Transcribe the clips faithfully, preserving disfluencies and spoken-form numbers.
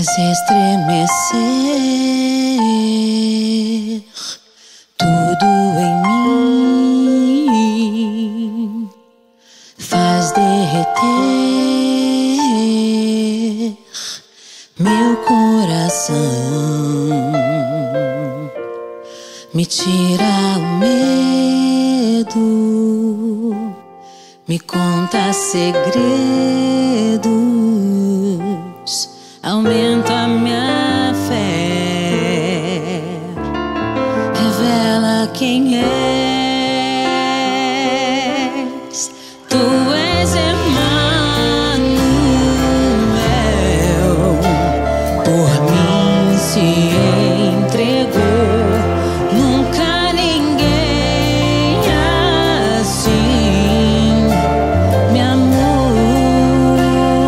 faz estremecer tudo em mim, faz derreter meu coração, me tira o medo, me conta segredos, aumenta minha fé, revela quem és. Tu és Emmanuel, por mim se entregou. Nunca ninguém assim me amou.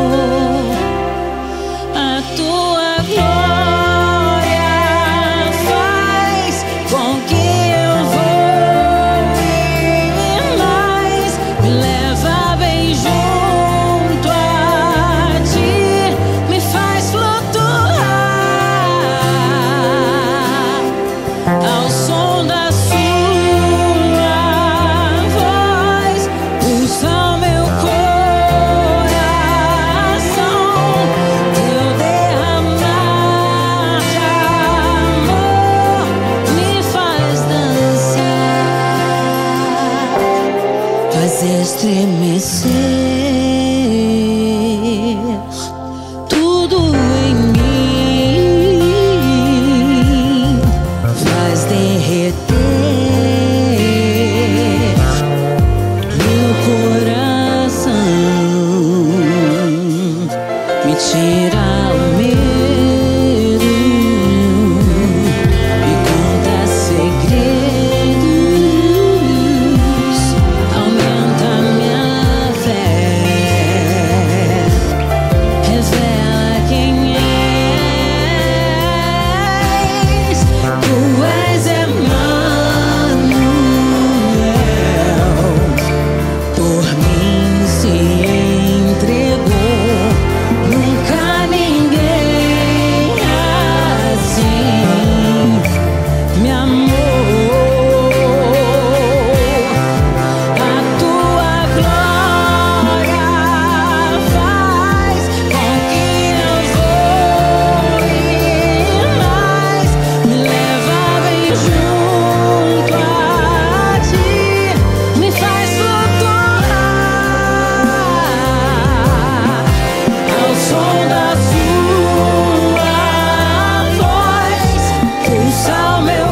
A tua glória faz com que eu voe mais, me leva bem junto a ti, me faz flutuar ao som da sua voz, pulsa o meu coração, teu derramar de amor me faz dançar, faz estremecer tudo em mim, faz derreter meu coração, me tira o medo, me conta segredos, aumenta minha fé, revela quem és. Tu és Emmanuel, por mim se entregou. Nunca ninguém assim me amou. A tua glória faz com que eu voe mais, me leva bem junto a ti, me faz flutuar ao som da sua voz, pulsa o meu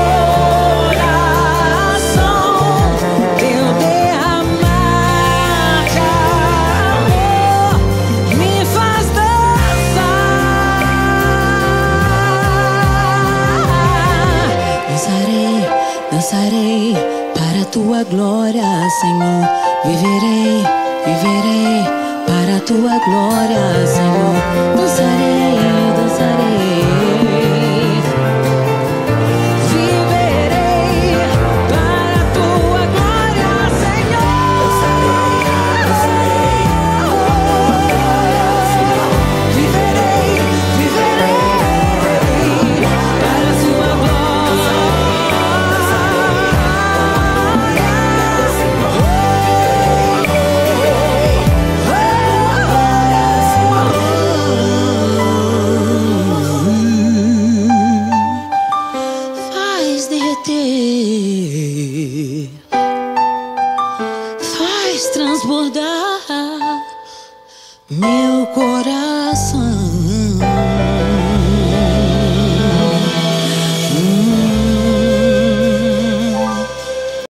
coração, teu derramar de amor me faz dançar. Dançarei, dançarei para a tua glória, Senhor. Viverei, viverei para a tua glória, Senhor. Dançarei, dançarei. Viverei para a tua glória, Senhor. Viverei, viverei para a sua glória. Faz derreter, faz transbordar meu coração.